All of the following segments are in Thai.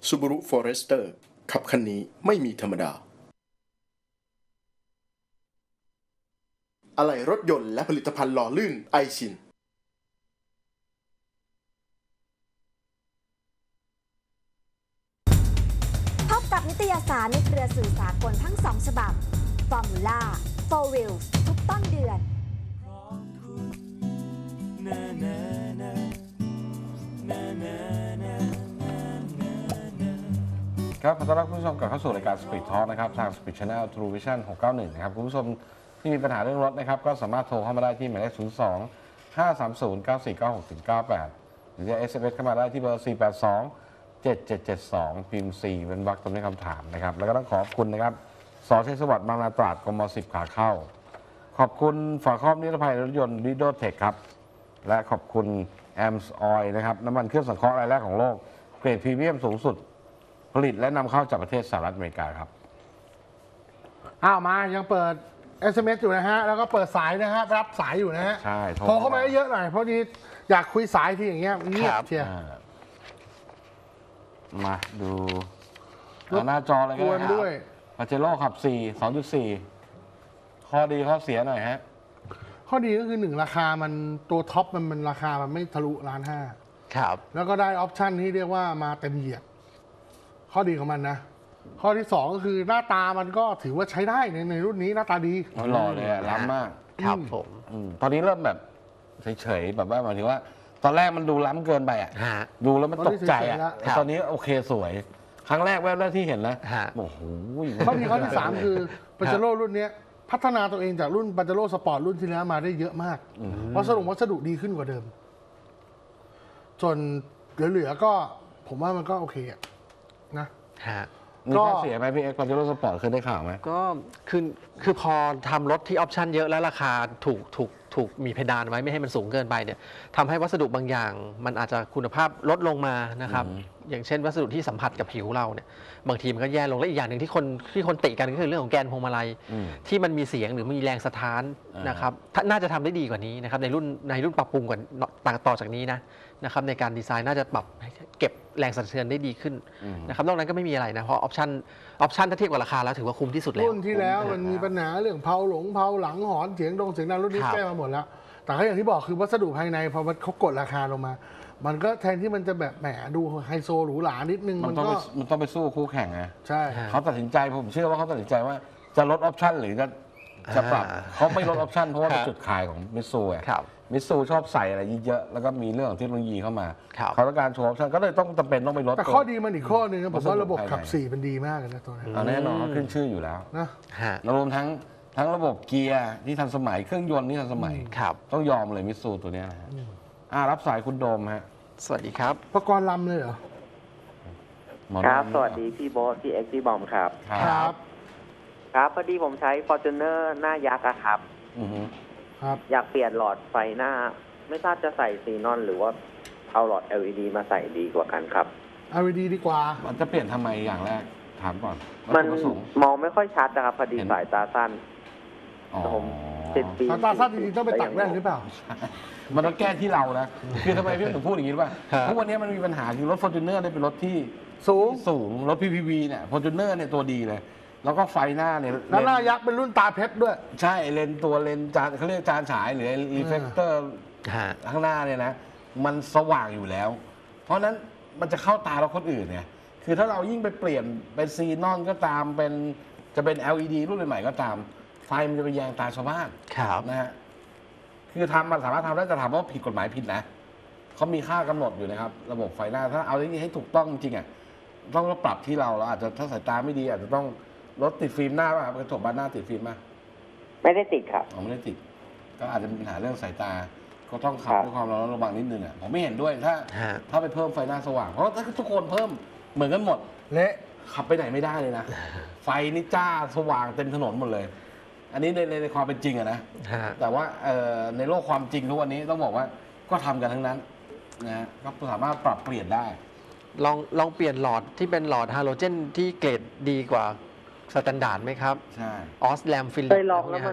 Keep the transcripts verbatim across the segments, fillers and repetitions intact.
Subaru Forester ขับคันนี้ไม่มีธรรมดาอะไหล่รถยนต์และผลิตภัณฑ์หล่อลื่นไอชินพบกับนิตยสารในเครือสื่อสากลทั้งสองฉบับ Formula Four Wheels ทุกต้นเดือนครับขอต้อนรับคุณผู้ชมกลับเข้าสู่รายการ Speed Talk นะครับทาง Speed Channel True Vision หกเก้าหนึ่งนะครับคุณผู้ชมที่มีปัญหาเรื่องรถนะครับก็สามารถโทรเข้ามาได้ที่หมายเลขศูนย์ สอง ห้า สาม ศูนย์ เก้า สี่ เก้า หก เก้า แปดหรือจะ เอส เอ็ม เอส เข้ามาได้ที่เบอร์ สี่ แปด สอง เจ็ด เจ็ด เจ็ด สอง พิมพ์ สี่ เป็นวรรคตรงนี้คำถามนะครับแล้วก็ต้องขอบคุณนะครับสอชัยสวัสดิ์บางนาตราดกม สิบ ขาเข้าขอบคุณฝาครอบนิรภัยรถยนต์ดิโดเทคครับและขอบคุณแอมส์ออยล์นะครับน้ำมันเครื่องสังเคราะห์รายแรกของโลกเกรดพรีเมียมสูงสุดผลิตและนำเข้าจากประเทศสหรัฐอเมริกาครับอ้าวมายังเปิด เอส เอ็ม เอส อยู่นะฮะแล้วก็เปิดสายนะฮะรับสายอยู่นะฮะใช่โทรโทรเข้ามาเยอะหน่อยเพราะนี้อยากคุยสายทีอย่างเงี้ยเงียบเชียร์อ่ามาดูเอาหน้าจอเลยกก็วนได้ด้วยปาเจโร่ขับสี่ สองจุดสี่ ข้อดีข้อเสียหน่อยฮะข้อดีก็คือหนึ่งราคามันตัวท็อปมันมันราคามันไม่ทะลุล้านห้าครับแล้วก็ได้ออปชั่นที่เรียกว่ามาเต็มเหยียดข้อดีของมันนะ ข้อที่สองก็คือหน้าตามันก็ถือว่าใช้ได้ในในรุ่นนี้หน้าตาดีหล่อเลยอะล้ำมากครับผมอืมตอนนี้เริ่มแบบเฉยๆแบบว่าหมายถึงว่า ตอนแรกมันดูล้ำเกินไปอ่ะฮะดูแล้วมันตกใจอ่ะตอนนี้เฉยๆแล้วแต่ตอนนี้โอเคสวย ครั้งแรกแวบแรกที่เห็นนะฮะโอ้โหข้อดีข้อที่สามคือปาเจโร่รุ่นเนี้ยพัฒนาตัวเองจากรุ่นปาเจโร่สปอร์ตรุ่นที่แล้วมาได้เยอะมากวัสดุวัสดุดีขึ้นกว่าเดิมส่วนเหลือๆก็ผมว่ามันก็โอเคอะนะฮะมีข้อเสียไหมพี่เอ็กซ์ปาเจโร่สปอร์ตเคยได้ข่าวไหมก็คือคือพอทำรถที่ออปชันเยอะแล้วราคาถูกถูกถูกมีเพดานไว้ไม่ให้มันสูงเกินไปเนี่ยทำให้วัสดุบางอย่าง มันอาจจะคุณภาพลดลงมานะครับ อย่างเช่น วัสดุที่สัมผัสกับผิวเราเนี่ยบางทีมันก็แย่ลงและอีกอย่างหนึ่งที่คนที่คนติกันก็คือเรื่องของแกนพวงมาลัยอืมที่มันมีเสียงหรือมีแรงสะท้านอ่านนะครับถ้าน่าจะทำได้ดีกว่านี้นะครับในรุ่นในรุ่นปรับปรุงกว่าต่างต่อจากนี้นะนะครับในการดีไซน์น่าจะปรับให้เก็บแรงสั่นสะเทือนได้ดีขึ้นนะครับนอกนั้นก็ไม่มีอะไรนะเพราะออปชันออปชันถ้าเทียบกับราคาแล้วถือว่าคุ้มที่สุดแล้วรุ่นที่แล้วมันมีปัญหาเรื่องเผาหลงเผาหลังหอนเสียงดงเสียงดังรุ่นนี้ครับแก้มาหมดแล้ว แต่ก็อย่างที่บอกคือวัสดุภายในพอเขากดราคาลงมา มันก็แทนที่มันจะแบบแหมดูไฮโซหรูหรานิดนึงมัมัน นต้องก็ไปมันต้องไปสู้คู่แข่งไงใช่เขาตัดสินใจผมเชื่อว่าเขาตัดสินใจว่าจะลดออปชั่นหรือจะจะปรับอ่าเขาไม่ลดออปชั่นเพราะว่าเป็นครับจุดขายของมิตซูไงครับมิตซูชอบใส่อะไรเยอะๆแล้วก็มีเรื่องของเทคโนโลยีเข้ามาครับเขาต้องการโชว์ออปชั่นก็เลยต้องจำเป็นต้องไปลดแต่ข้อดีมันอีกข้อหนึงนะผมว่าวัสดุระบบภายในขับสี่มันดีมากเลยนะตัวนี้เอาแน่นอนเขาขึ้นชื่ออยู่แล้วนะฮะแล้วรวมทั้งทั้งระบบเกียร์ที่ทันสมัยเครื่องยนต์ที่ทันสมัยครับต้องยอมเลยมิตซูตัวเนี้ยนะฮะอ่ารับสายคุณโดมฮะสวัสดีครับประกรณ์ลำเลยเหรอหมอครับโมสวัสดีพี่โบ๊ทพี่เอ็กซ์พี่บอมครับครับครับพอดีผมใช้ Fortuner หน้ายักษ์อะครับอือฮึครับอยากเปลี่ยนหลอดไฟหน้า ไม่ทราบจะใส่ซีนอนหรือว่าเอาหลอด แอล อี ดี มาใส่ดีกว่ากันครับเอาดีดีกว่ามันจะเปลี่ยนทำไมอย่างแรกถามก่อนวัตมันถุประสงค์มองไม่ค่อยชัดนะครับพอดีเห็นสายตาสั้นอ๋อผมติดปีตาตาสั้นจริงๆต้องไปตัดแว่นหรือเปล่ามันต้องแก้ที่เรานะ คือทำไมพี่ถึงพูดอย่างนี้รู้ป่ะครับเพราะวันนี้มันมีปัญหาคือรถ Fortuner เนี่ยเป็นรถที่สูงสูง รถ พี พี วี เนี่ย Fortuner เนี่ยตัวดีเลย แล้วก็ไฟหน้าเนี่ยแล้วหน้ายักษ์เป็นรุ่นตาเพชรด้วยใช่เลนส์ตัวเลนส์จานเขาเรียกจานฉายหรือรีเฟกเตอร์ฮะข้างหน้าเนี่ยนะ มันสว่างอยู่แล้ว เพราะฉะนั้นมันจะเข้าตาเราคนอื่นเนี่ย คือถ้าเรายิ่งไปเปลี่ยนเป็นซีนอนก็ตามเป็นจะเป็น แอล อี ดี รุ่นใหม่ๆก็ตาม ไฟมันจะไปแยงตาชาวบ้านครับนะฮะ คือทำมันสามารถทำได้แต่ถามว่าผิดกฎหมายผิดนะเขามีค่ากำหนดอยู่นะครับ ระบบไฟหน้าถ้าเอาที่ให้ถูกต้องจริงๆอ่ะต้องปรับที่เราเราอาจจะถ้าสายตาไม่ดี อาจจะต้องลดติดฟิล์มหน้าป่ะกระจกบานหน้าติดฟิล์มป่ะไม่ได้ติดครับอ๋อไม่ได้ติด ก็อาจจะมีปัญหาเรื่องสายตา ก็ต้องขับครับด้วยความระมัดระวังนิดนึงอ่ะผมไม่เห็นด้วยถ้าฮะถ้าไปเพิ่มไฟหน้าสว่างเพราะถ้าทุกคนเพิ่มเหมือนกันหมดเละขับไปไหนไม่ได้เลยนะ ไฟนี่จ้าสว่างเต็มถนนหมดเลย อันนี้ในในในความเป็นจริงอะนะฮะแต่ว่าเอ่อในโลกความจริงทุกวันนี้ต้องบอกว่าก็ทำกันทั้งนั้นนะฮะก็สามารถปรับเปลี่ยนได้ลองลองเปลี่ยนหลอดที่เป็นหลอดฮาโลเจนที่เกรดดีกว่าสแตนดาร์ดไหมครับใช่ออสแลมฟิลเคยลองแล้วมันไอ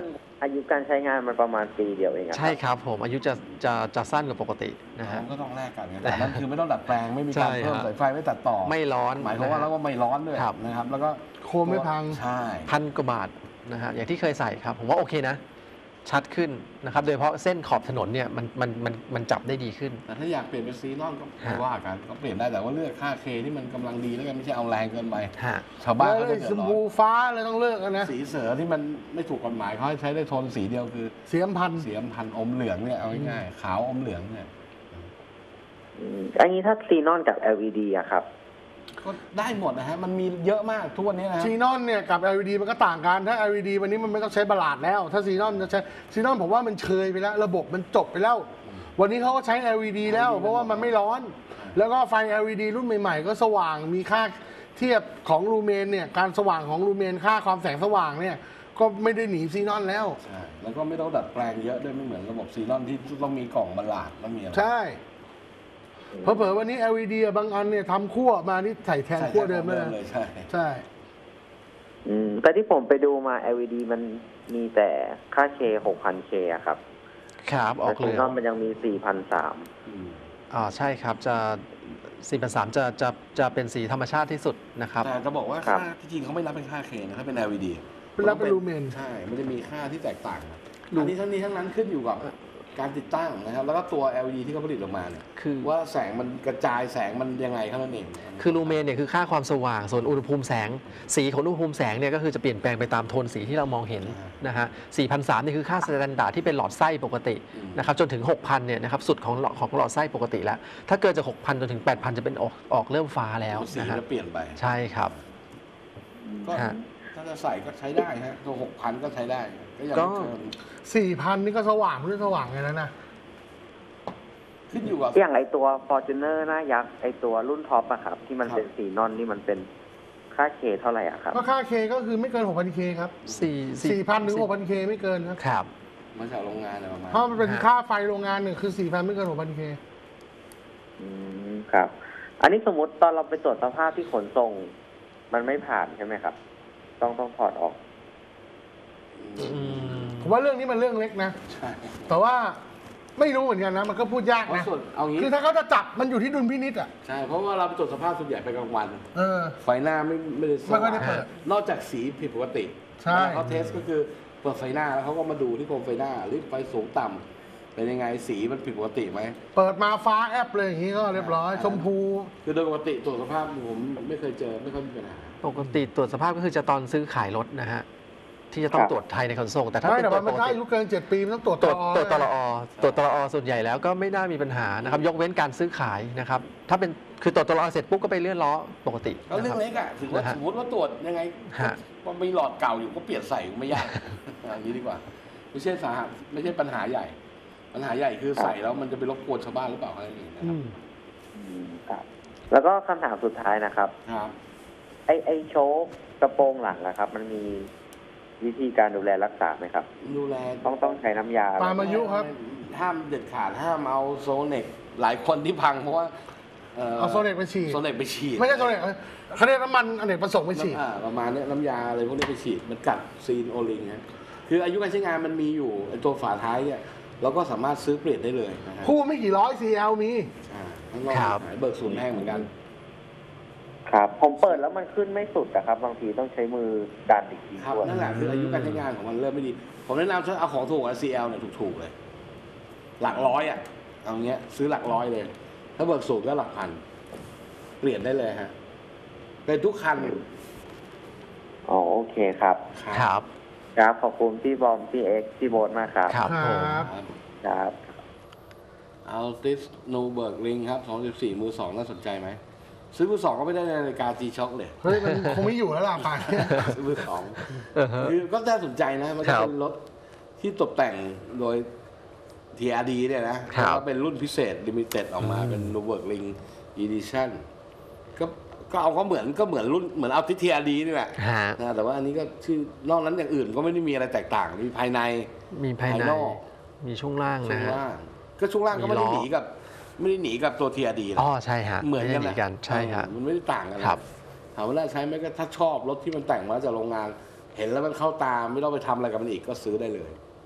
อายุการใช้งานมันประมาณปีเดียวเองอะใช่ครับผมอายุจะจะจะสั้นกว่าปกตินะฮะมันก็ต้องแลกกันไงแต่นั่นคือไม่ต้องดัดแปลงไม่มีการใช่เพิ่มฮะสายไฟไม่ตัดต่อไม่ร้อนหมายความว่านะฮะแล้วก็ไม่ร้อนด้วยครับนะครับ แล้วก็โคมไม่พังใช่พันกว่าบาทนะฮะอย่างที่เคยใส่ครับ ผมว่าโอเคนะ ชัดขึ้นนะครับ โดยเฉพาะเส้นขอบถนนเนี่ยมันมันมันมันจับได้ดีขึ้นแต่ถ้าอยากเปลี่ยนเป็นซีนอนก็ไม่ฮะว่ากันก็เปลี่ยนได้แต่ว่าเลือกค่าเคที่มันกำลังดีแล้วกันไม่ใช่เอาแรงเกินไปฮะชาวบ้านแล้วก็ไอ้จะเดือชดมร้อพูนฟ้าเลยต้องเลิกกันนะสีเสือที่มันไม่ถูกกฎหมายเขาให้ใช้ได้โทนสีเดียวคือเสียมพันธุ์สีอำพันธ์อมเหลืองเนี่ยเอาง่ายๆขาวอมเหลืองเนี่ยอืมอันนี้ถ้าซีนอนกับ แอล อี ดี อะครับก็ได้หมดนะฮะมันมีเยอะมากทุกวันนี้นะฮะซีนอนเนี่ยกับ แอล อี ดี มันก็ต่างกัน ถ้า แอล อี ดี วันนี้มันไม่ต้องใช้บลาดแล้ว ถ้าซีนอนจะใช้ซีนอนผมว่ามันเชยไปแล้ว ระบบมันจบไปแล้ว วันนี้เขาก็ใช้ แอล อี ดี แล้ว เพราะว่ามันไม่ร้อน แล้วก็ไฟ แอล อี ดี รุ่นใหม่ๆ ก็สว่างมีค่าเทียบของลูเมนเนี่ยการสว่างของลูเมนค่าความแสงสว่างเนี่ยก็ไม่ได้หนีซีนอนแล้วใช่แล้วก็ไม่ต้องดัดแปลงเยอะด้วยไม่เหมือนระบบซีนอนที่ต้องมีกล่องบรรลาดต้องมีอะไรใช่เพอเผลอๆวันนี้ แอล อี ดี บางอันเนี่ยทำขั้วมานี่ใส่แทนขั้วเดิมเลยนะเลยใช่ใช่อืมแต่ที่ผมไปดูมา แอล อี ดี มันมีแต่ค่าเค หกพันเค อะครับครับออแต่กซีเลยนอนมันยังมี สี่พันสามร้อยอืมอ่าใช่ครับจะสี่พันสามจะจะจะเป็นสีธรรมชาติที่สุดนะครับแต่จะบอกว่าครัค่าบที่จริงเขาไม่รับเป็นค่าเคนะถ้าเป็น แอล อี ดีเป็นรับเป็นลูเมนใช่ มันจะมีค่าที่แตกต่างกันลูอันนี้ทั้งนี้ทั้งนั้นขึ้นอยู่กับการติดตั้งนะครับแล้วก็ตัว แอล อี ดี ที่เขาผลิตออกมาเนี่ยคือว่าแสงมันกระจายแสงมันยังไงเท่านั้นเองคือลูเมนเนี่ยคือค่าความสว่างส่วนอุณหภูมิแสง สีของอุณหภูมิแสงเนี่ยก็คือจะเปลี่ยนแปลงไปตามโทนสีที่เรามองเห็นนะฮะสี่พันสามนี่คือค่าสแตนดาร์ดที่เป็นหลอดไส้ปกตินะครับจนถึง หกพันเนี่ยนะครับสุดของหลอดของหลอดไส้ปกติแล้ว ถ้าเกินจาก หกพัน จนถึง แปดพัน จะเป็นออกออกเริ่มฟ้าแล้วสีนะมัฮะนจะเปลี่ยนไปใช่ครับก็ฮะถ้าจะใส่ก็ใช้ได้ฮะตัวหกพันก็ใช้ได้ ก็ยังก็ไม่เกินสี่พันนี่ก็สว่างไม่สว่างไงแล้วนะขึ้นอยู่กับอย่างไอตัว Fortuner หน้ายักษ์ไอตัวรุ่นท็อปอะครับ ที่มันครับเป็นซีนอนนี่มันเป็นค่าเคเท่าไหร่อะครับก็ค่าเคก็คือไม่เกิน หกพันเค ครับสี่สี่พันถึง หกพันเค ไม่เกินครับครับมาจากโรงงานอะไรประมาณเพราะมันเป็นฮะค่าไฟโรงงานหนึ่งคือ สี่พัน ไม่เกิน หกพันเคอืมครับ อันนี้สมมติตอนเราไปตรวจสภาพที่ขนส่ง มันไม่ผ่านใช่ไหมครับ ต้องต้องถอดออกอืมผมว่าเรื่องนี้มันเรื่องเล็กนะใช่แต่ว่าไม่รู้เหมือนกันนะ มันก็พูดยากเพราะนะส่วนเอางี้คือถ้าเขาจะจับมันอยู่ที่ดุลพินิจอ่ะใช่ เพราะว่าเราไปตรวจสภาพส่วนใหญ่ไปกลางวันเออไฟหน้าไม่ไม่ได้สไม่ค่ว่าอยได้เปิดนอกจากสีผิดปกติใช่เวลาเขาเทสก็คือเปิดไฟหน้าแล้วเขาก็มาดูที่โคมไฟหน้าหรือไฟสูงต่ำเป็นยังไงสีมันผิดปกติไหมเปิดมาฟ้าแอปเลยอย่างนี้ก็เรียบร้อย ชมพูคือโดยปกติตรวจสภาพผมไม่เคยเจอไม่ค่อยมีปัญหาปกติตรวจสภาพก็คือจะตอนซื้อขายรถนะฮะที่จะต้องครับตรวจภายในขนส่ง แต่ถ้าไม่เป็นแต่ตรวว่าจมัปนกถ้าติอายุเกินเจ็ดปีมันต้องตรวจตรวจตรวจตลนะอตรวจตลอส่วนใหญ่แล้วก็ไม่น่ามีปัญหานะครับยกเว้นการซื้อขายนะครับถ้าเป็นคือตรวจตลอเสร็จปุ๊บก็ไปเลื่อนล้อปกติก็เรื่องนะเล็ครับกอะถือว่านะฮะสมมติว่าตรวจยังไงฮะมันมีหลอดเก่าอยู่ก็เปลี่ยนใส่ไม่ยาก อย่างนี้ดีกว่า ไม่ใช่สาหัสไม่ใช่ปัญหาใหญ่ ปัญหาใหญ่คือใส่แล้วมันจะไปรบกวนชาวบ้านหรือเปล่าอะไรอย่างนี้นะคอืรับมอืมครับ แล้วก็คำถามสุดท้ายนะครับครับไอไอโชคกระโปรงหลังนะครับ มันมีวิธีการดูแลรักษาไหมครับดูแลต้องต้องใช้น้ำยาอะไรตามอายุครับห้ามเด็ดขาดห้ามเอาโซเน็กหลายคนที่พังเพราะว่าเอาโซเน็กไปฉีดโซเน็กไปฉีดไม่ใช่โซเน็กเขาเรียกน้ำมันอเนกประสงค์ไปฉีดน้ำอ่าประมาณเนี้ยน้ำยาอะไรพวกนี้ไปฉีดมันกัดซีนโอลิงฮะคืออายุการใช้งานมันมีอยู่ไอ้ตัวฝาท้ายเนี่ยเราก็สามารถซื้อเปลี่ยนได้เลยนะฮะคู่ไม่กี่ร้อย ซี แอล มีอ่าข้างนอกครับขายเบิกศูนย์แห้งเหมือนกันครับ ผมเปิดแล้วมันขึ้นไม่สุดนะครับ บางทีต้องใช้มือดันอีกทีครับด้วยนั่นแหละคืออายุการใช้งานของมันเริ่มไม่ดี ผมแนะนำถ้าเอาของถูกอะ ซี แอล เนี่ยถูกๆเลย หลักร้อยอ่ะเอาเงี้ยซื้อหลักร้อยเลย ถ้าเบิกสูตรก็หลักพัน เปลี่ยนได้เลยฮะเป็นทุกคันอ๋อโอเคครับครับครับขอบคุณพี่บอมพี่เอ็กซ์พี่โบ๊ทมากครับครับผมครับครับครับเอาติสนูเบิร์กลิงครับสองสิบสี่มือสองน่าสนใจไหม ซื้อมือสองก็ไม่ได้นาฬิกา G-Shock เลยเฮ้ย มันคงไม่อยู่แล้วล่ะป่านนี้ซื้อมือสองเออฮะคือก็น่าสนใจนะ มันคก็รับเป็นรถที่ตกแต่งโดย ที อาร์ ดี เนี่ยนะครับ แล้วก็เป็นรุ่นพิเศษ ลิมิเต็ดออกมาเป็น n u b e r g l i n g Edition ก็ก็เอาก็เหมือนก็เหมือนรุ่นเหมือนเอาที่ ที อาร์ ดี นี่แหละฮะนะแต่ว่าอันนี้ก็ชื่อนอกนั้นอย่างอื่นก็ไม่ได้มีอะไรแตกต่าง มีภายในมีภายในภายนอกมีช่วงล่างช่วนะงฮะล่าง ก็ช่วงล่างก็ไม่ได้มีล้อหนีกับ ไม่ได้หนีกับตัว ที อาร์ ดี นะอ๋อใช่ฮะเหมือนกันไได้นะกันใช่ฮะเออมันไม่ได้ต่างกันนะครับ ถามว่าน่าใช้ไหมก็ถ้าชอบรถที่มันแต่งมาจากโรงงาน เห็นแล้วมันเข้าตาไม่ต้องไปทำอะไรกับมันอีกก็ซื้อได้เลย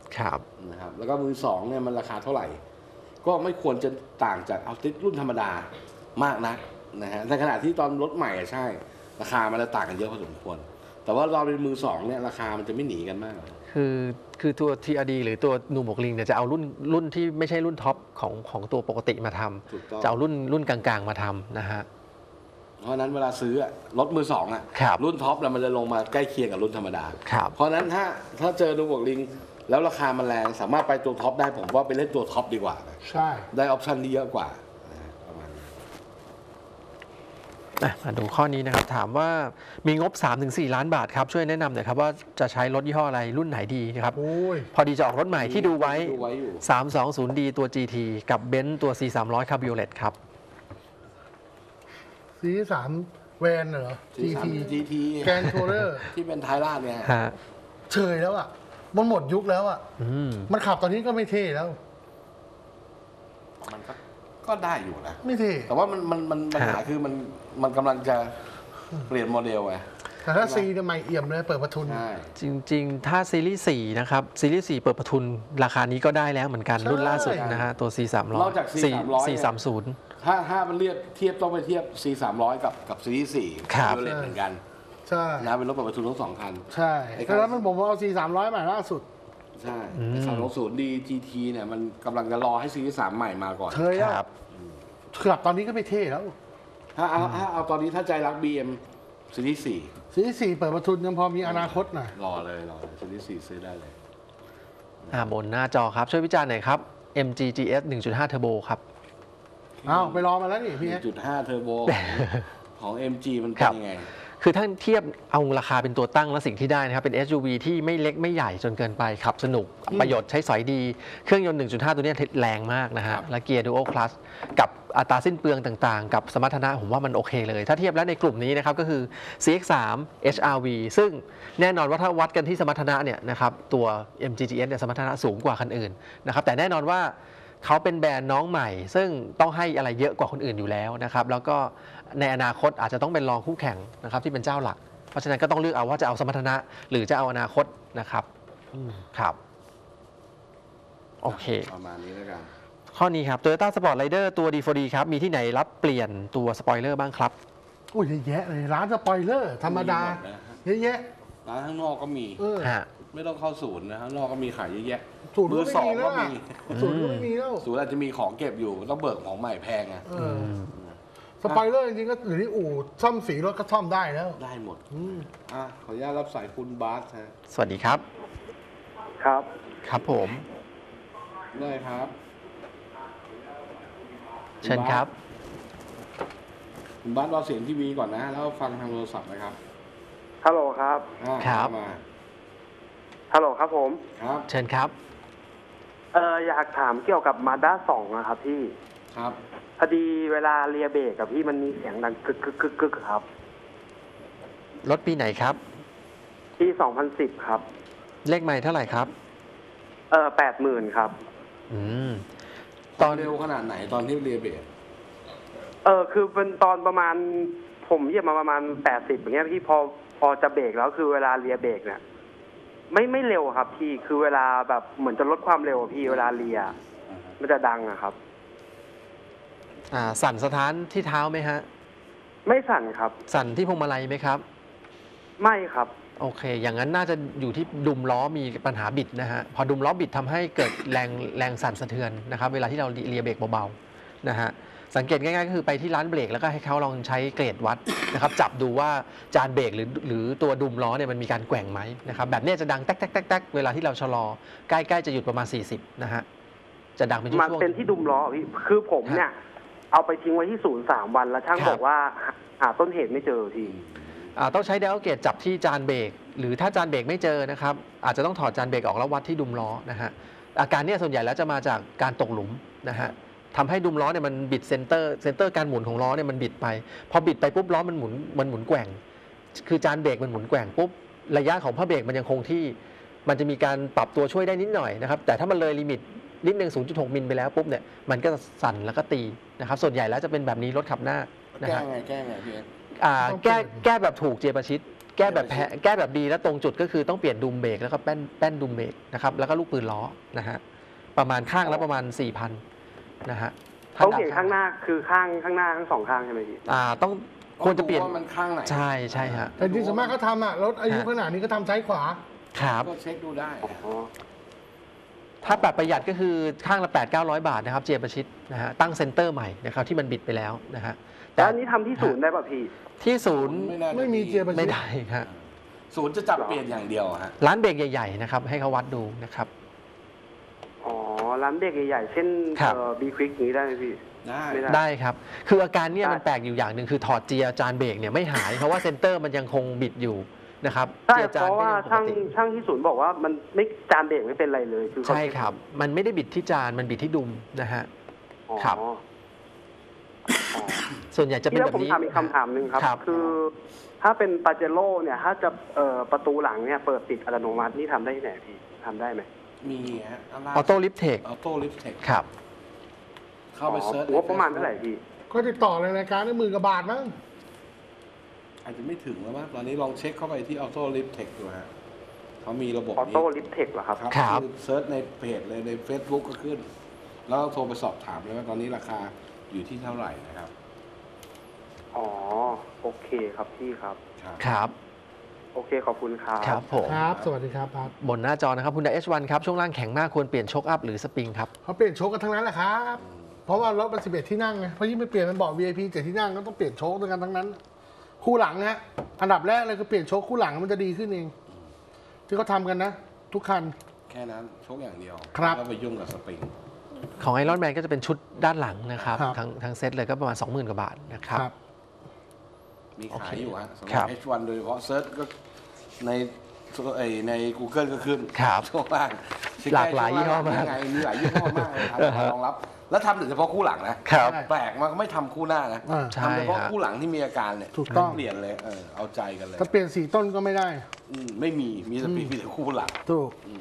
ครับนะครับแล้วก็มือสองเนี่ยมันราคาเท่าไหร่ ก็ไม่ควรจะต่างจากเอาติดรุ่นธรรมดามากนักนะฮะในขณะที่ตอนรถใหม่อะใช่ ราคามันจะต่างกันเยอะพอสมควร แต่ว่าเราเป็นมือสองเนี่ยราคามันจะไม่หนีกันมากคือคือตัว ที อาร์ ดี หรือตัวนูโมกลิงเนี่ยจะเอารุ่นรุ่นที่ไม่ใช่รุ่นท็อปของของตัวปกติมาทำถูกต้องจะเอารุ่นรุ่นกลางๆมาทำนะฮะเพราะฉะนั้นเวลาซื้ออะรถมือสองอ่ะครับรุ่นท็อปแล้วมันจะลงมาใกล้เคียงกับรุ่นธรรมดาครับเพราะฉะนั้นถ้าถ้าเจอดูบวกลิงแล้วราคามันแรงสามารถไปตัวท็อปได้ผมว่าไปเล่นตัวท็อปดีกว่านะใช่ได้ออปชันที่เยอะกว่านะฮะประมาณนี้อ่ะมาดูข้อนี้นะครับ ถามว่ามีงบ สามถึงสี่ ล้านบาทครับ ช่วยแนะนำหน่อยครับว่าจะใช้รถยี่ห้ออะไรรุ่นไหนดีนะครับโอ้ยพอดีจะออกรถใหม่ที่ดูไว้ดูไว้อยู่สามสองศูนย์ดี ตัว จี ที กับเบนซ์ตัว ซี สามร้อย Cabriolet ครับซีสามแวนเหรอ จี ทีจี ทีแกนโทเรอร์ที่เป็นไทยราดเนี่ยฮะเฉยแล้วอ่ะ มันหมดยุคแล้วอ่ะอืมมันขับตอนนี้ก็ไม่เท่แล้วมันก็ก็ได้อยู่นะไม่เท่แต่ว่ามันมันมันปัญหาคือมันมันกำลังจะเปลี่ยนโมเดลไงแต่ถ้าซีเนี่ยใหม่เอี่ยมเลยเปิดประทุนใช่จริงๆ ถ้าซีรีส์สี่นะครับ ซีรีส์สี่เปิดประทุนราคานี้ก็ได้แล้วเหมือนกันใช่รุ่นล่าสุดนะฮะ ตัว ซี สามร้อยนอกจาก ซี สามร้อยสี่ สามศูนย์ถ้าถ้ามันเรียบเทียบต้องไปเทียบ ซี สามร้อย กับกับซีรีส์สี่ครับเลเหมือนกันใช่นะเป็นรถเปิดประทุนทั้งสองคันใช่ไอ้แต่แล้วมันผมว่าเอาซีสามร้อยใหม่ล่าสุดใช่สามร้อยศูนย์ดี จี ที เนี่ยมันกำลังจะรอให้ซีรีส์สามใหม่มาก่อนเฉยแล้วครับขับตอนนี้ก็ไม่เท่แล้วถ้าเอาถ้าเอาตอนนี้ถ้าใจรัก บี เอ็ม ซีรีส์สี่ซีสี่เปิดประทุนยังพอมีอนาคตหน่อยรอเลยรอเลยซีรีส์สี่ซื้อได้เลยอ่าบนหน้าจอครับ ช่วยวิจารณ์หน่อยครับ เอ็ม จี จี เอส หนึ่งจุดห้า Turbo ครับอ้าวไปรอมาแล้วนี่พี่เอ๊ะจุดห้าเทอร์โบของ เอ็ม จี มันเป็ครันบยังไงคือถ้าเทียบเอาราคาเป็นตัวตั้งและสิ่งที่ได้นะครับ เป็น เอส ยู วี ที่ไม่เล็กไม่ใหญ่จนเกินไปขับสนุกประโยชน์ใช้สอยดี เครื่องยนต์ หนึ่งจุดห้า ตัวเนี้ยแรงมากนะฮะครับและเกียร์ Dual Clutch กับอัตราสิ้นเปลืองต่างๆ กับสมรรถนะผมว่ามันโอเคเลย ถ้าเทียบแล้วในกลุ่มนี้นะครับก็คือ ซี เอ็กซ์ ทรี เอช อาร์ วี ซึ่งแน่นอนว่าถ้าวัดกันที่สมรรถนะเนี่ยนะครับตัว เอ็ม จี จี เอส เนี่ยสมรรถนะสูงกว่าคันอื่นนะครับแต่แน่นอนว่าเขาเป็นแบรนด์น้องใหม่ ซึ่งต้องให้อะไรเยอะกว่าคนอื่นอยู่แล้วนะครับแล้วก็ในอนาคตอาจจะต้องเป็นรองคู่แข่งนะครับที่เป็นเจ้าหลัก เพราะฉะนั้นก็ต้องเลือกเอาว่าจะเอาสมรรถนะหรือจะเอาอนาคตนะครับครับโอเคประมาณนี้แล้วกันข้อนี้ครับ Toyota Sport Rider ตัว ดี โฟร์ ดี ครับ มีที่ไหนรับเปลี่ยนตัวสปอยเลอร์บ้างครับโอ้ยเยอะแยะเลยร้านสปอยเลอร์ธรรมดามีหมดนะฮะเยอะแยะร้านข้างนอกก็มีเออฮะไม่ต้องเข้าศูนย์นะข้างนอกก็มีขายเยอะแยะศูนย์มืก็อไม่สองมีแล้ก็วอะมีศูนย์ก็ไม่มีแล้วศูนย์อาจจะมีของเก็บอยู่ต้องเบิกของใหม่แพงไงเออสปอยเลอร์จริงๆก็อยู่ที่อู่ซ่อมสีรถก็ซ่อมได้แล้วได้หมดอ่ะขออนุญาตรับสายคุณบาสฮะสวัสดีครับครับครับผมได้ครับเชิญครับคุณบาสเราเสียงทีวีก่อนนะ แล้วฟังทางโทรศัพท์นะครับฮัลโหลครับอ่ะครับมาฮัลโหลครับผมครับเชิญครับเอออยากถามเกี่ยวกับมาด้าสองนะครับพี่ครับพอดีเวลาเลียเบรกกับพี่มันมีเสียงดังกึกกึกกึกกึกครับรถปีไหนครับปีสองพันสิบครับเลขไมล์เท่าไหร่ครับเออแปดหมื่นครับอืมตอนเร็วขนาดไหนตอนที่เรียเบรกเออคือเป็นตอนประมาณผมเหยียบมาประมาณแปดสิบอย่างเงี้ยพี่พอพอจะเบรกแล้วคือเวลาเลียเบรกเนี่ยไม่ไม่เร็วครับพี่คือเวลาแบบเหมือนจะลดความเร็วพี่เวลาเลียมันจะดังอะครับอ่าสั่นสถานที่เท้าไหมฮะไม่สั่นครับสั่นที่พวงมาลัยไหมครับไม่ครับโอเค อย่างนั้นน่าจะอยู่ที่ดุมล้อมีปัญหาบิดนะฮะ พอดุมล้อบิดทำให้เกิดแรงแรงสั่นสะเทือนนะครับ เวลาที่เราเลียเบรกเบาๆนะฮะ สังเกตง่ายๆก็คือไปที่ร้านเบรกแล้วก็ให้เขาลองใช้เกรดวัดนะครับ จับดูว่าจานเบรกหรือหรือตัวดุมล้อเนี่ยมันมีการแกว่งไหมนะครับ แบบนี้จะดังแต๊กแต๊กแต๊กแต๊กเวลาที่เราชะลอ ใกล้ๆจะหยุดประมาณสี่สิบนะฮะ จะดังเป็นช่วงๆมันเป็นที่ดุมล้อพี่คือผมเนี่ยเอาไปทิ้งไว้ที่ศูนย์สามวันแล้วช่างครับบอกว่าหาหาต้นเหตุไม่เจอทีอ่าต้องใช้ไดอัลเกจจับที่จานเบรกหรือถ้าจานเบรกไม่เจอนะครับอาจจะต้องถอดจานเบรกออกแล้ววัดที่ดุมล้อนะฮะอาการเนี้ส่วนใหญ่แล้วจะมาจากการตกหลุมนะฮะทำให้ดุมล้อเนี่ยมันบิดเซนเตอร์เซนเตอร์การหมุนของล้อเนี่ยมันบิดไปพอบิดไปปุ๊บล้อมันหมุนมันหมุนแกว่ง คือจานเบรกมันหมุนแกว่งปุ๊บระยะของผ้าเบรกมันยังคงที่มันจะมีการปรับตัวช่วยได้นิดหน่อยนะครับแต่ถ้ามันเลยลิมิตนิดนึง ศูนย์จุดหก มิลไปแล้วปุ๊บเนี่ยมันก็จะสั่นแล้วก็ตีนะครับส่วนใหญ่แล้วจะเป็นแบบนี้รถขับหน้านะแก้ฮะไงแก้ไงพี่เอ็กซ์อ่าแก้แก้แบบถูกเจยประชิดแก้แบบแพ้แก้แบบดีแล้วตรงจุดก็คือต้องเปลี่ยนดุมเบรกแล้วก็แป้นแป้นดุมเบรกนะครับแล้วก็ลูกปืนล้อนะฮะประมาณข้างละประมาณ สี่พัน นะฮะต้องเปลี่ยนข้างหน้าคือข้างข้างหน้าทั้งสองข้างใช่ไหมพี่อ่าต้องควรจะเปลี่ยนว่ามันข้างไหนใช่ใช่ฮะแต่จริงๆส่วนมากเขาทำอ่ะรถอายุขนาดนี้ก็ทำซ้ายขวาครับก็เช็คดูได้อ๋อถ้าแบบประหยัดก็คือข้างละ แปดถึงเก้าร้อย บาทนะครับเจียประชิดนะฮะตั้งเซนเตอร์ใหม่นะครับที่มันบิดไปแล้วนะฮะแล้วอันนี้ทำที่ศูนย์ได้ป่ะพี่ที่ศูนย์ไม่น่าจะไม่มีเจียร์ประชิดไม่ได้ฮะศูนย์จะจับเปลี่ยนอย่างเดียวอะฮะร้านเบรกใหญ่ๆนะครับให้เขาวัดดูนะครับอ๋อ ร้านเด็กใหญ่ๆเช่นครับเอ่อบีควิกนี้ได้ไหมพี่ได้ไม่ได้ได้ครับ คืออาการเนี่ยได้มันแปลกอยู่อย่างหนึ่งคือถอดเจียร์จานเบรกเนี่ยไม่หายเพราะว่าเซนเตอร์มันยังคงบิดอยู่นะครับใช่เจียร์เพจานราะก็ว่ายังปกช่างติช่างที่ศูนย์บอกว่ามันไม่จานเบรกไม่เป็นไรเลยคือเขาใช่ครับ มันไม่ได้บิดที่จานมันบิดที่ดุมนะฮะอ๋อครับอ๋อส่วนใหญ่จะเป็นที่แล้วแบบผมนี้ถามอีกคำถามหนึ่งครับครับคือถ้าเป็นปาเจโร่เนี่ยถ้าจะเอ่อประตูหลังเนี่ยเปิดปิดอัตโนมัตินี่ทำได้ที่ไหนพี่ทำได้ไหมมีฮะออโต้ลิฟเทคออโต้ลิฟเทคครับเข้าไปเซิร์ชงบประมาณเท่าไหร่พี่ก็ติดต่อในรายการได้หมื่นกว่าบาทมั้งอาจจะไม่ถึงแล้วมั้งตอนนี้ลองเช็คเข้าไปที่ออโต้ลิฟเทคดูฮะเขามีระบบออนี้โต้ลิฟเทคเหรอครับครับครับอเซิร์ชในเพจเลยใน Facebook ก็ขึ้น แล้วโทรไปสอบถามเลยว่าตอนนี้ราคาอยู่ที่เท่าไหร่นะครับอ๋อ โอเคครับพี่ครับครับครับโอเคขอบคุณครับครับผมครับ สวัสดีครับพัดบนหน้าจอนะครับ Hyundai เอช วัน ครับ ช่วงล่างแข็งมากควรเปลี่ยนโชคอัพหรือสปริงครับเขาเปลี่ยนโชคกันทั้งนั้นแหละครับ เพราะว่ารถมันสิบเอ็ดที่นั่งไงเพราะยิ่งไปเปลี่ยนเป็นเบาะ วี ไอ พี เจ็ดที่นั่งก็ต้องเปลี่ยนโชคด้วยกันทั้งนั้น คู่หลังฮะอันดับแรกเลยคือเปลี่ยนโชคคู่หลังมันจะดีขึ้นเอง ที่เขาทำกันนะ ทุกคันแค่นั้นโชคอย่างเดียวครับแล้วไปยุ่งกับสปริงของไอรอนแมนก็จะเป็นชุดด้านหลังนะครับครับทั้งทั้งเซตเลยก็ประมาณ สองหมื่น กว่าบาทนะครับครับมีขายอยู่ฮะสำหครัรับ บ เอช วัน โดยเฉพาะเซิร์ชก็ในไอใน Google ก็ขึ้นครับช่วงล่างหลากหลายยี่ห้อมากไงมีหลายยี่ห้อมากเลยครับรองรับ แล้วทำเฉพาะคู่หลังนะครับ แปลกมากไม่ทำคู่หน้านะอ่าใช่ทำเฉพาะฮะคู่หลังที่มีอาการเนี่ยถูกต้องเปลี่ยนเลยเออเอาใจกันเลยถ้าเปลี่ยนสีต้นก็ไม่ได้อืมไม่มีมีสปริงมีแต่คู่หลังถูกอืม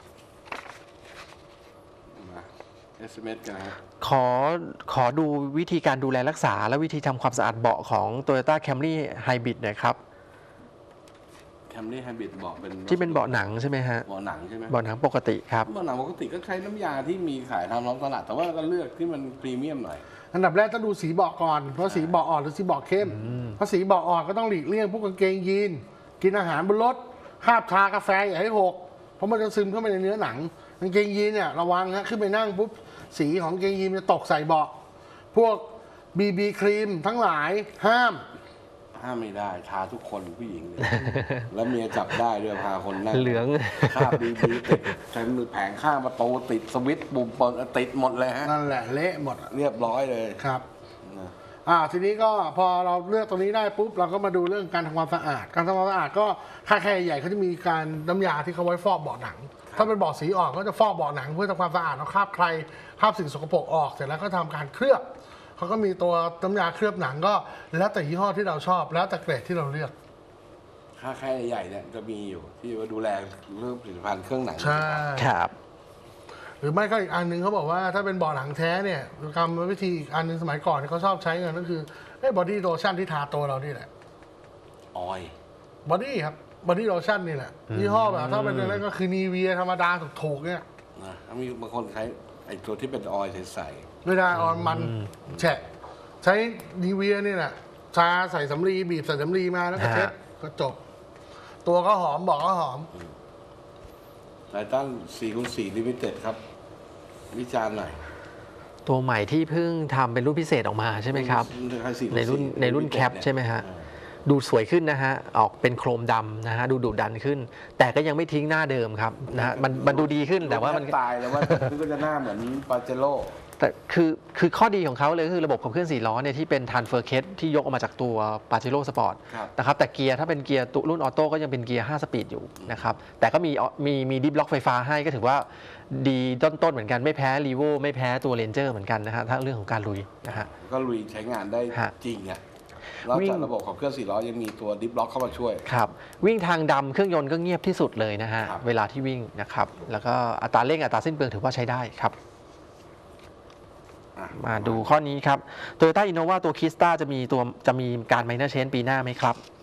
มา เอส เอ็ม เอส กันนะขอขอดูวิธีการดูแลรักษา และวิธีทำความสะอาดเบาะของ Toyota Camry Hybrid หน่อยครับแคมรี่ไฮบริดบอกเป็นที่เป็นเบาะหนังใช่ไหมฮะเบาะหนังใช่ไหมเบาะหนังปกติครับเบาะหนังปกติก็ใช้น้ำยาที่มีขายตามท้องตลาดแต่ว่าก็เลือกที่มันพรีเมียมหน่อยอันดับแรกต้องดูสีเบาะก่อน เพราะสีเบาะอ่อนหรือสีเบาะเข้ม เพราะสีเบาะอ่อนก็ต้องหลีกเลี่ยงพวกกางเกงยีน กินอาหารบนรถคาบชากาแฟอย่าให้หก เพราะมันจะซึมเข้าไปในเนื้อหนัง กางเกงยีนเนี่ยระวังนะขึ้นไปนั่งปุ๊บสีของกางเกงยีนมันจะตกใส่เบาะ พวกบีบีครีมทั้งหลายห้ามห้ามไม่ได้ทาทุกคนผู้หญิงเนี่ย แล้วเมียจับได้ด้วยพาคนนั่งเหลืองข้าบีบีติดใช้มือแผงข้างประตูติดสวิตช์ปุ่มเปิดติดหมดเลยฮะนั่นแหละเละหมดอะเรียบร้อยเลยครับนะอ่าทีนี้ก็พอเราเลือกตัวนี้ได้ปุ๊บเราก็มาดูเรื่องการทำความสะอาด การทำความสะอาดก็ค่าแค่ใหญ่เขาจะมีการน้ำยาที่เขาไว้ฟอกเบาะหนัง ถ้าเป็นเบาะสีอ่อนก็จะฟอกเบาะหนังเพื่อทำความสะอาดเอาคราบใครคราบสิ่งสกปรกออกเสร็จแล้วก็ทำการเคลือบเขาก็มีตัวน้ำยาเคลือบหนังก็แล้วแต่ยี่ห้อที่เราชอบ แล้วแต่เกรดที่เราเลือกค่าแค่ใหญ่เนี่ยจะมีอยู่ที่ว่าดูแลเรื่องผลิตภัณฑ์เครื่องหนังใช่ครับหรือไม่ก็อีกอันหนึงเขาบอกว่าถ้าเป็นเบาะหนังแท้เนี่ยกรรมวิธีอีกอันหนึงสมัยก่อนที่เขาชอบใช้กันก็คือไอ้บอดี้โลชั่นที่ทาตัวเรานี่แหละออยบอดี้ครับบอดี้โลชั่นนี่แหละยี่ห้อแบบถ้าเป็นอะไรก็คือนีเวียธรรมดาถูกๆเนี่ยนะแล้วมีบางคนใช้ไอ้ตัวที่เป็นออยใสไม่ได้ออนมันแฉะใช้นีเวียนี่แหละชาใส่สำลีบีบใส่สำลีมาแล้วก็เช็ดฮะก็จบ ตัวก็หอมบอกก็หอมๆไททันสี่คูณสี่ลิมิเต็ดครับ วิจารณ์หน่อยตัวใหม่ที่เพิ่งทำเป็นรุ่นพิเศษออกมาใช่ไหมครับ ในรุ่นในรุ่นแคปใช่ไหมฮะ ดูสวยขึ้นนะฮะ ออกเป็นโครมดำนะฮะ ดูดุดันขึ้น แต่ก็ยังไม่ทิ้งหน้าเดิมครับนะฮะมันมันดูดีขึ้นแต่ว่ามันตายแล้วว่ามันก็จะหน้าเหมือนปาเจโร่แต่คือคือข้อดีของเขาเลยก็คือระบบขับเคลื่อนสี่ล้อเนี่ยที่เป็น transfer case ที่ยกออกมาจากตัว Pajero Sport ครับนะครับแต่เกียร์ถ้าเป็นเกียร์ตุรุ่นออโต้ก็ยังเป็นเกียร์ห้าสปีดอยู่นะครับแต่ก็มีมีมีดิฟล็อกไฟฟ้าให้ก็ถือว่าดีต้นๆเหมือนกันไม่แพ้ Revo ไม่แพ้ตัว Ranger เหมือนกันนะฮะถ้าเรื่องของการลุยนะฮะก็ลุยใช้งานได้ฮะจริงอ่ะนอกวิ่จากงระบบขับเคลื่อนสี่ล้อยังมีตัวดิฟล็อกเข้ามาช่วยครับวิ่งทางดำเครื่องยนต์ก็เงียบที่สุดเลยนะฮะครับเวลาที่วิ่งนะครับแล้วก็อัตราเร่งอัตราสิ้นเปลืองถือว่าใช้ได้ครับอ่ะมาดูข้อนี้ครับ Toyota Innova ตัว Krista จะมีตัวจะมีการ minor change ปีหน้าไหมครับ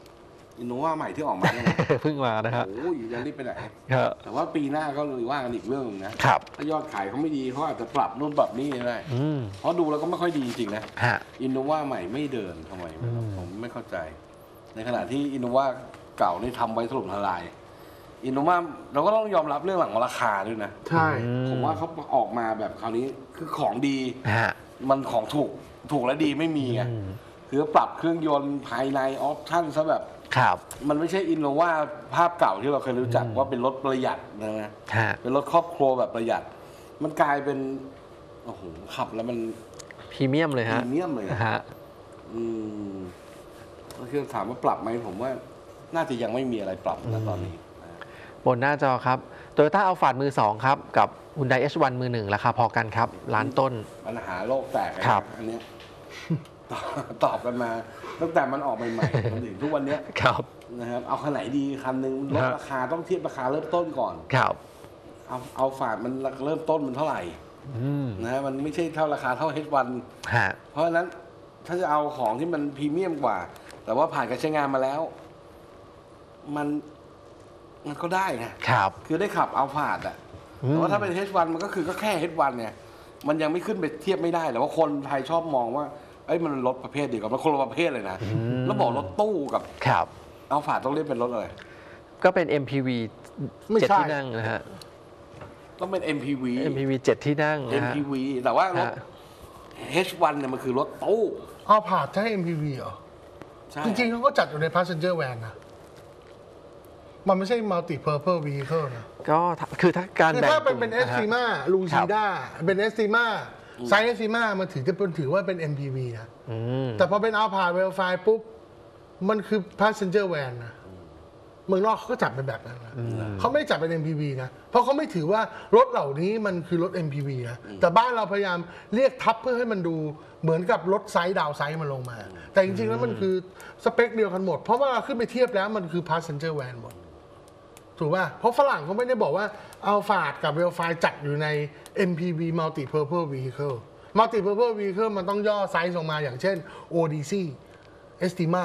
อินโนวาใหม่ที่ออกมาเนี่ยนะเพิ่งมานะฮะโอ้ยยังรีบไปไหนครับแต่ว่าปีหน้าก็เลยว่ากันอีกเรื่องนึงนะครับ ถ้ายอดขายเขาไม่ดีเขาอาจจะปรับนู่นปรับนี่ได้อืมเพราะดูแล้วก็ไม่ค่อยดีจริงๆนะฮะอินโนวาใหม่ไม่เดินทำไมอืมผมไม่เข้าใจ ในขณะที่อินโนวาเก่านี่ทำไว้ถล่มทลายอินโนวาเราก็ต้องยอมรับเรื่องหลังราคาด้วยนะใช่ผมว่าเขาออกมาแบบคราวนี้คือของดีฮะมันของถูกถูกและดีไม่มีไงอืมคือปรับเครื่องยนต์ภายในออปชั่นซะแบบครับมันไม่ใช่อินโนวาภาพเก่าที่เราเคยรู้จักอืมว่าเป็นรถประหยัดนะฮะเป็นรถครอบครัวแบบประหยัด มันกลายเป็นโอ้โหขับแล้วมันพรีเมียมเลยพรีฮะเมียมเลยอะฮะอืมก็คือถามว่าปรับไหมผมว่าน่าจะยังไม่มีอะไรปรับนะตอนนี้บนหน้าจอครับ Toyota Alphard มือสองครับ กับ Hyundai เอช วัน มือหนึ่งราคาพอกันครับล้านต้นปัญหาโลกแตกเลยครับนะอันเนี้ย ตอบตอบกันมา ตั้งแต่มันออกใหม่ๆจนถึงทุกวันเนี้ยครับนะครับเอาคันไหนดีคันหนึ่งลดฮะราคาต้องเทียบราคาเริ่มต้นก่อนครับเอาเอาฝาดมันเริ่มต้นมันเท่าไหร่อืมนะฮะมันไม่ใช่เท่าราคาเท่า เอช วันฮะเพราะฉะนั้นถ้าจะเอาของที่มันพรีเมียมกว่า แต่ว่าผ่านการใช้งานมาแล้ว มันมันก็ได้นะครับ คือได้ขับเอาผาดอะอืมแต่ว่าถ้าเป็น เอช วัน มันก็คือก็แค่ เอช วัน เนี่ยมันยังไม่ขึ้นไปเทียบไม่ได้แต่ว่าคนไทยชอบมองว่าเอ้ยมันรถประเภทเดียวกันมันคนละประเภทเลยนะแล้วบอกรถตู้กับครับเอาผาดต้องเรียกเป็นรถอะไรก็เป็น เอ็ม พี วีไม่เจ็ดใช่ที่นั่งนะฮะต้องเป็น เอ็ม พี วีเอ็ม พี วี เจ็ดที่นั่งนะฮะเอ็ม พี วี แต่ว่ารถฮะเอช วัน เนี่ยมันคือรถตู้เอาผ่านใช้ เอ็ม พี วี เหรอใช่จริงๆเขาก็จัดอยู่ใน passenger van นะ มันไม่ใช่ multi purpose vehicle นะก็ถ้าคือถ้าการคือแบ่งถ้าเป็นกเป็นลุ่เอมสนะฮะซีมาลูครัซีบด้าเป็นเอสซีมาไซส์เอสซีมามันถือจะเป็นถือว่าเป็น เอ็ม พี วี นะอืมแต่พอเป็นอัลพาเวลไฟปุ๊บ มันคือ passenger van นะ เมืองนอกเขาก็จัดเป็นแบบนั้นนะเขาไม่ได้จัดเป็น เอ็ม พี วี นะ เพราะเขาไม่ถือว่ารถเหล่านี้มันคือรถ เอ็ม พี วี นะ แต่บ้านเราพยายามเรียกทับเพื่อให้มันดูเหมือนกับรถไซส์ดาวไซส์มันลงมา แต่จริงๆแล้วมันคือสเปคเดียวกันหมด เพราะว่าเราขึ้นไปเทียบแล้วมันคือ passenger van หมด ถูกป่ะ เพราะฝรั่งเขาไม่ได้บอกว่าอัลฟาดกับเวลไฟจัดอยู่ใน เอ็ม พี วี Multi Purpose Vehicle Multi Purpose Vehicle มันต้องย่อไซส์ลงมาอย่างเช่น Odyssey Estima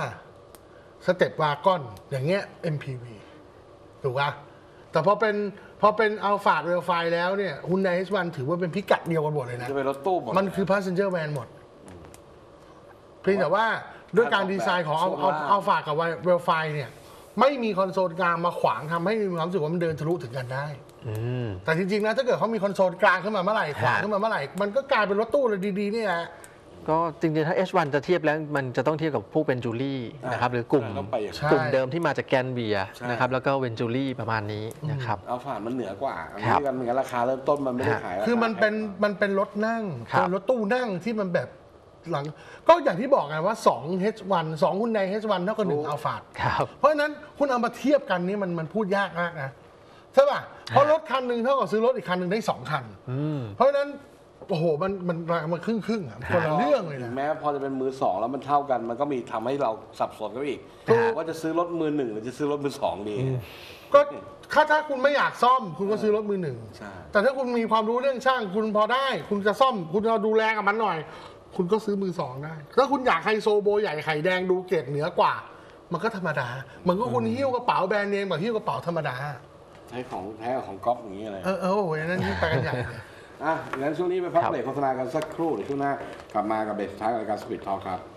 Step Wagon อย่างเงี้ย เอ็ม พี วี ถูกป่ะ แต่พอเป็นพอเป็นอัลฟาดเวลไฟแล้วเนี่ย Hyundai เอช วัน ถือว่าเป็นพิกัดเดียวกันหมดเลยนะจะเป็นรถตู้หมดมันคือ passenger van หมด เพียงแต่ว่าด้วยการดีไซน์ของเอาเอาเอาฝากกับเวลไฟเนี่ย ไม่มีคอนโซลกลางมาขวางทำให้มีความรู้สึกว่ามันเดินทะลุถึงกันได้อืมแต่จริงๆนะถ้าเกิดเขามีคอนโซลกลางขึ้นมาเมื่อไหร่ขวางฮะขึ้นมาเมื่อไหร่ มันก็กลายเป็นรถตู้เลยดีๆนี่แหละก็จริงๆ ถ้า เอช วัน จะเทียบแล้วมันจะต้องเทียบกับพวกเวนจูรี่นะครับหรือกลุ่มต้องไปอย่างใช่กลุ่มเดิมที่มาจากแกนเบียใช่นะครับแล้วก็เวนจูรี่ประมาณนี้นะครับเอาผ่านมันเหนือกว่าอันครันี้บกันเหมือนกันราคาเริ่มต้นมันไม่ได้ขายราาคือมันเป็นมันเป็นรถนั่งครับเป็นรถตู้นั่งที่มันแบบหลัง ก็อย่างที่บอกไงว่าสอง เอช วัน สอง Hyundai เอช วัน เท่ากับหนึ่ง Alphard ครับเพราะฉะนั้นคุณเอามาเทียบกันนี่มันมันพูดยากมากนะใช่ป่ะเพราะรถคันหนึ่งเท่ากับซื้อรถอีกคันหนึ่งได้สองคันอืมเพราะฉะนั้นโอ้โหมันมันมันครึ่งครึ่งๆอ่ะคนละเรื่องเลยถึนะงแม้พอจะเป็นมือสองแล้วมันเท่ากัน มันก็มีทำให้เราสับสนกันอีกถูกว่าจะซื้อรถมือหนึ่งหรือจะซื้อรถมือสองดีก็ถ้าถ้าคุณไม่อยากซ่อม คุณก็ซื้อรถมือหนึ่งใช่แต่ถ้าคุณมีความรู้เรื่องช่าง คุณพอได้ คุณจะซ่อม คุณจะดูแลกับมันหน่อย คุณก็ซื้อมือสองได้ถ้าคุณอยากไฮโซโบใหญ่ไข่แดงดูเกรดเหนือกว่า มันก็ธรรมดาเหมือนก็คุณหิ้วกระเป๋าแบรนด์เนมกับหิ้วกระเป๋าธรรมดาใช้ของแท้กับของก๊อฟอย่างนี้เลยเออเออโอ้ยนั่นยิ่งไปกันใหญ่เลยอ่ะงั้นช่วงนี้ไปพักครับเบรกโฆษณากันสักครู่เดี๋ยวช่วงหน้ากลับมากับเบรกสุดท้ายของรายการสปีดทอล์คครับ